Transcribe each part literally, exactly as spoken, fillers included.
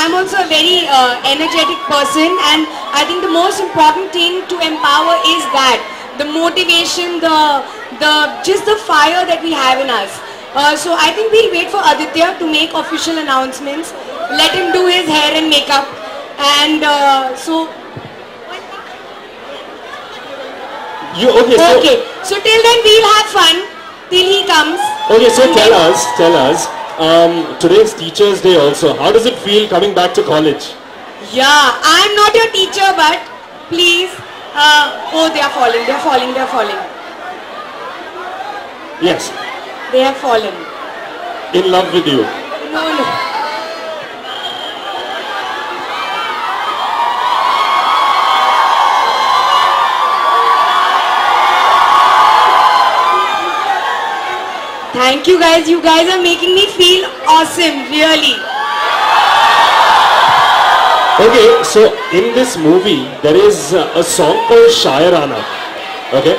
I'm also a very uh, energetic person, and I think the most important thing to empower is that the motivation, the the just the fire that we have in us. Uh, so I think we'll wait for Aditya to make official announcements. Let him do his hair and makeup, and uh, so. You okay? So, okay. So till then we'll have fun till he comes. Okay, so tell us, tell us. Um, today's Teachers' Day also. How does it feel coming back to college? Yeah, I'm not your teacher, but please. Uh, oh, they are falling. They are falling. They are falling. Yes. They have fallen. In love with you. No, no. Thank you guys. You guys are making me feel awesome, really. Okay, so in this movie, there is uh, a song called Shairana. Okay?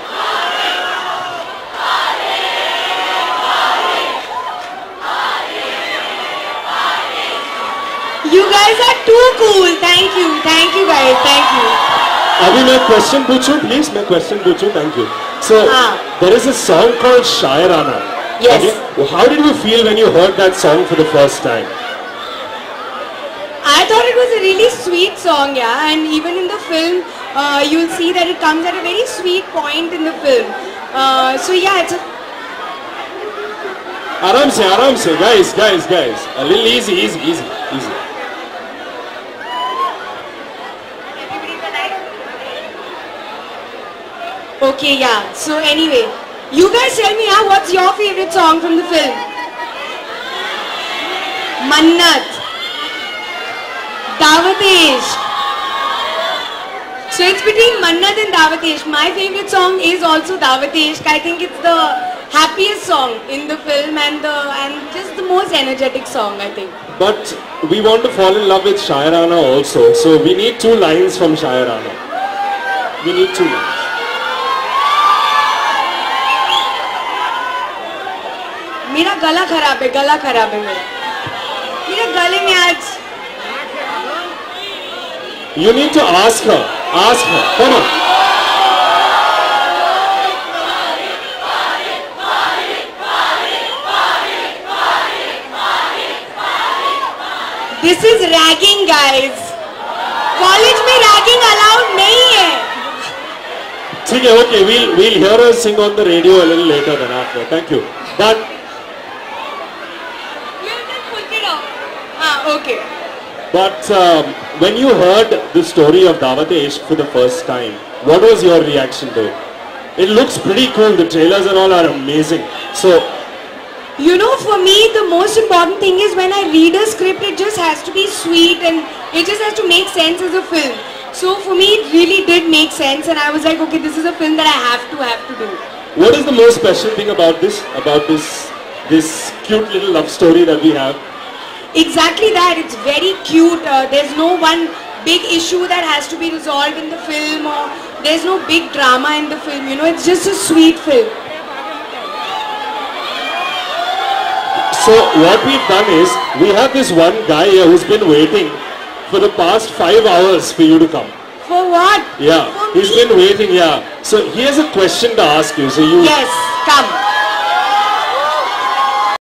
You guys are too cool. Thank you. Thank you guys. Thank you. Abhi, my question puchu, please. My question puchu. Thank you. So, ah. there is a song called Shairana. Yes. Okay? Well, how did you feel when you heard that song for the first time? I thought it was a really sweet song, yeah. And even in the film, uh, you'll see that it comes at a very sweet point in the film. Uh, so yeah, it's a... Aram se, aram se. Guys, guys, guys. A little easy, easy, easy, easy. Okay, yeah. So anyway, you guys tell me, yeah, what's your favorite song from the film? Mannat. Dawat-e-Ishq. So it's between Mannat and Dawat-e-Ishq. My favorite song is also Dawat-e-Ishq. I think it's the happiest song in the film and the and just the most energetic song, I think. But we want to fall in love with Shairana also. So we need two lines from Shairana. We need two lines. मेरा गला खराब है गला खराब है मेरा मेरे गले में आज You need to ask her. Ask her. Come on. This is ragging, guys. College में ragging allowed नहीं है. ठीक है, okay. We'll we'll hear her sing on the radio a little later than after. Thank you. But Okay. But um, when you heard the story of Dawat-e-Ishq for the first time, what was your reaction to it? It looks pretty cool. The trailers and all are amazing. So, you know, for me, the most important thing is when I read a script, it just has to be sweet and it just has to make sense as a film. So for me, it really did make sense, and I was like, okay, this is a film that I have to have to do. What is the most special thing about this? About this this cute little love story that we have? Exactly that. It's very cute. Uh, there's no one big issue that has to be resolved in the film, or there's no big drama in the film. You know, it's just a sweet film. So what we've done is, we have this one guy here who's been waiting for the past five hours for you to come. For what? Yeah, For he's me? been waiting, yeah. So here's a question to ask you. So you... Yes, come.